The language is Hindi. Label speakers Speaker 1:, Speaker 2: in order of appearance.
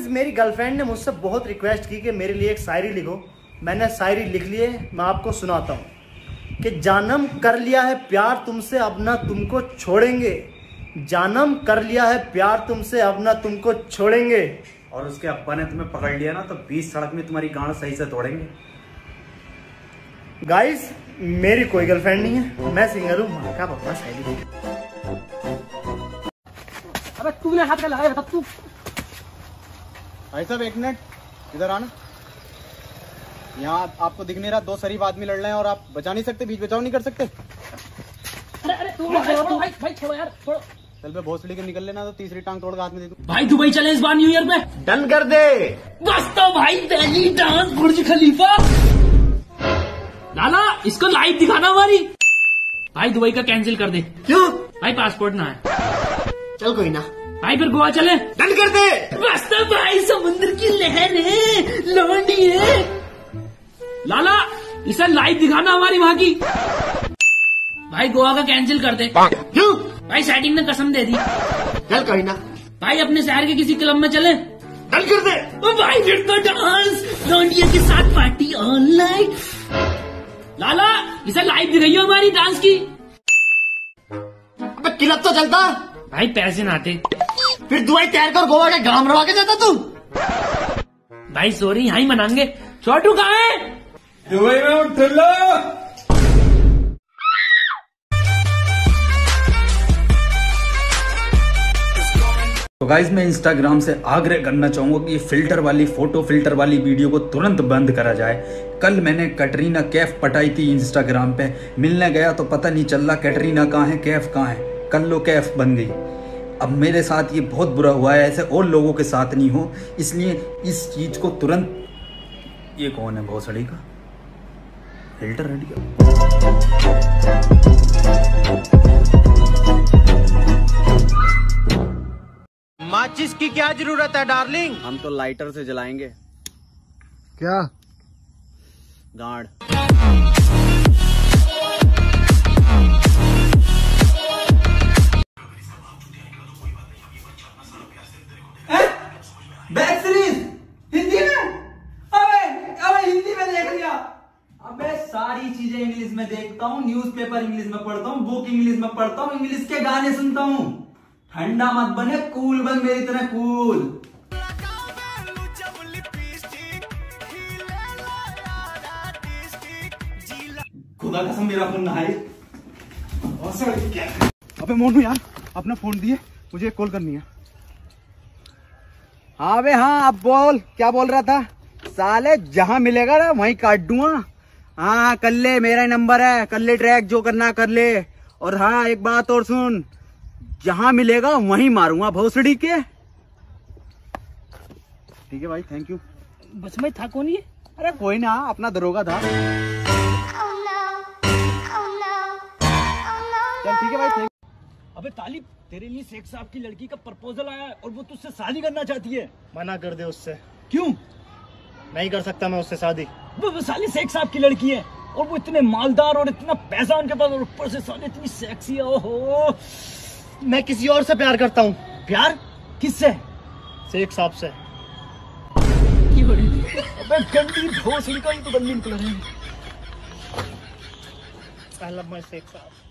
Speaker 1: गाइज मेरी गर्लफ्रेंड ने मुझसे बहुत रिक्वेस्ट की कि मेरे लिए एक शायरी लिखो। मैंने शायरी लिख ली है, मैं आपको सुनाता हूँ कि जानम कर लिया है प्यार तुमसे अब ना तुमको छोड़ेंगे, जानम कर लिया है प्यार तुमसे अब ना तुमको छोड़ेंगे।
Speaker 2: और उसके अब्बा ने तुम्हें पकड़ लिया ना तो 20 सड़क में तुम्हारी गांड सही से तोड़ेंगे।
Speaker 1: गाइस मेरी कोई गर्लफ्रेंड नहीं है, मैं सिंगर हूँ। माँ का पापा शायरी।
Speaker 3: अबे तूने हाथ का लगाया था तू।
Speaker 4: भाई साहब एक मिनट इधर आना। यहाँ आपको दिख नहीं रहा, दो शरीफ आदमी लड़ रहे हैं और आप बचा नहीं सकते, बीच बचाव नहीं कर सकते।
Speaker 3: अरे तू भाई छोड़ो यार छोड़ो।
Speaker 4: चल पे भोसड़ी के निकल लेना तो तीसरी टांग तोड़ के हाथ में दे दूं।
Speaker 3: भाई दुबई चले इस बार न्यू ईयर पे।
Speaker 1: डन कर दे।
Speaker 3: बस तो भाई पहली डांस बुर्ज खलीफा। लाला इसको लाइव दिखाना हमारी। भाई दुबई का कैंसिल कर दे।
Speaker 1: क्यों?
Speaker 3: भाई पासपोर्ट ना है।
Speaker 1: चल कोई ना।
Speaker 3: भाई फिर गोवा चले।
Speaker 1: डन कर दे।
Speaker 3: बस तो भाई समुद्र की लहर है, लौंडी है। लाला इसे लाइव दिखाना हमारी वहाँ की। भाई गोवा का कैंसिल कर दे।
Speaker 1: क्यों?
Speaker 3: भाई सेटिंग ने कसम दे दी।
Speaker 1: चल कोई ना।
Speaker 3: भाई अपने शहर के किसी क्लब में चले।
Speaker 1: डन कर दे।
Speaker 3: ओ भाई फिर तो डांस लौंडिया के साथ पार्टी ऑनलाइन। लाला इसे लाइव दिखाइयो हमारी डांस की।
Speaker 1: अबे क्लब तो चलता।
Speaker 3: भाई पैसे ना आते।
Speaker 1: फिर दुबई तैयार कर, गोवा के गांव रवा के जाता तू।
Speaker 3: भाई सॉरी यहीं मनाएंगे। छोटू कहाँ है?
Speaker 5: दुबई में उठ लो।
Speaker 2: तो गाइज मैं इंस्टाग्राम से आग्रह करना चाहूंगा कि फिल्टर वाली फोटो, फिल्टर वाली वीडियो को तुरंत बंद करा जाए। कल मैंने कैटरीना कैफ पटाई थी इंस्टाग्राम पे, मिलने गया तो पता नहीं चल रहा कैटरीना कहाँ है कैफ कहाँ है। कल लो कैफ बन गई। अब मेरे साथ ये बहुत बुरा हुआ है, ऐसे और लोगों के साथ नहीं हो, इसलिए इस चीज को तुरंत। ये कौन है भोसड़ी का फिल्टर रेडी
Speaker 4: माचिस की क्या जरूरत है डार्लिंग? हम तो लाइटर से जलाएंगे।
Speaker 1: क्या?
Speaker 4: गांड।
Speaker 5: वेब सीरीज हिंदी में? अबे हिंदी में देख लिया। अबे सारी चीजें इंग्लिश में देखता हूँ, न्यूज़पेपर इंग्लिश में पढ़ता हूँ, बुक इंग्लिश में पढ़ता हूँ, इंग्लिश के गाने सुनता हूँ। ठंडा मत बने, कूल बन मेरी तरह कूल। खुदा कसम मेरा फोन नहाए।
Speaker 4: अबे मोनू यार अपना फोन दिए, मुझे एक कॉल करनी है। हाँ बे हाँ, अब बोल क्या बोल रहा था? साले जहां मिलेगा ना वहीं काट दूंगा। हाँ कर ले, मेरा ही नंबर है, कर ले ट्रैक, जो करना कर ले। और हाँ एक बात और सुन, जहां मिलेगा वहीं मारूंगा भोसड़ी के। ठीक है भाई, थैंक यू।
Speaker 3: बस में था कौन ये?
Speaker 4: अरे कोई ना, अपना दरोगा था। चल ठीक है भाई, थैंक।
Speaker 3: अबे तालिब तेरे लिए शेख साहब की लड़की का प्रपोजल आया है और वो तुझसे शादी करना चाहती है।
Speaker 1: मना कर दे उससे।
Speaker 3: क्यों?
Speaker 1: नहीं कर सकता मैं उससे शादी।
Speaker 3: वो साली शेख साहब की लड़की है और वो इतने मालदार और इतना पैसा उनके पास और ऊपर से साली इतनी सेक्सी है। ओहो,
Speaker 1: मैं किसी और से प्यार करता हूँ।
Speaker 3: प्यार किससे?
Speaker 1: शेख साहब से।
Speaker 3: अबे गंदी भोसड़ी का ही तो गंदी निकल रही है।
Speaker 1: I love my शेख साहब।